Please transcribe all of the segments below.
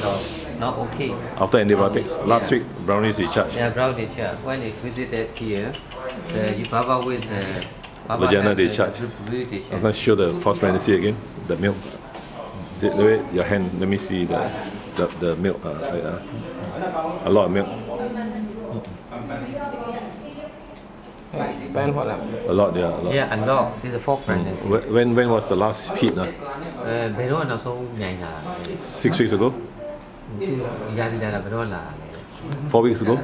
So not okay. After antibiotics, last week brownies discharged. Yeah, brown discharge. When it visited here, the Baba with the Vaginal discharge. discharge. I'm going to show the false pregnancy again. The milk. Your hand. Let me see the milk. A lot of milk. A lot, yeah. A lot. Yeah, and dog. This is a fourth pregnancy. When was the last peat? Bé đó nó sống nhảy là 6 weeks ago? gia đình là bé đó là 4 weeks ago?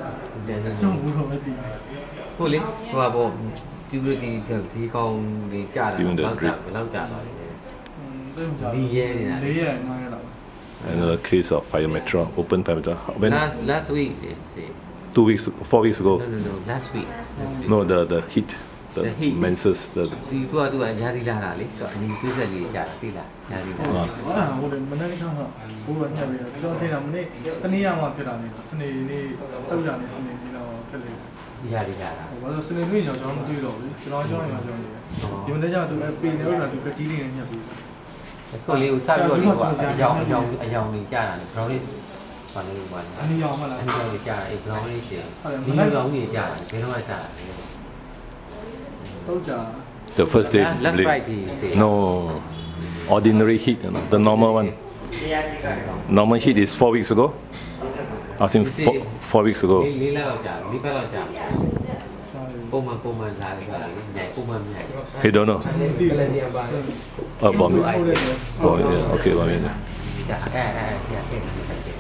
cô lính và bộ tiêu biểu thì con đi trả là lâu trả rồi đi về thì là Another case of pyometra, open pyometra. When? Last week. 2 weeks, 4 weeks ago. No, last week. No, the heat, the menses. Tu gia đình là lấy, anh cứ giờ đi trả thì là gia đình là. Hồi đấy mình đang không học, bố vẫn nhà về, cho thế là mình đi, cái này mà phải làm gì, cái này đi, tao giả này, cái này đi nào, cái này. Gia đình là. Bây giờ cái này nhỏ cho mình rồi, cho nó cho mình rồi. Thì mình thấy rằng tụi pin nếu là tụi cái chí này nhà bị. Cô liu sao rồi đi qua, dòng đi trả là rồi đi. Còn đi qua. Anh dòng mà là. Anh dòng đi trả, rồi đi tiền. Đi dòng đi trả, cái nó mà trả. Tao trả. The first day bleeding. No, ordinary heat, the normal one. Normal heat is 4 weeks ago. I think 4 weeks ago. Lý lao trả, lý lao trả. Cô mà là nhảy, cô mà nhảy. He don't know. Vomit. Okay, vomit. Yeah.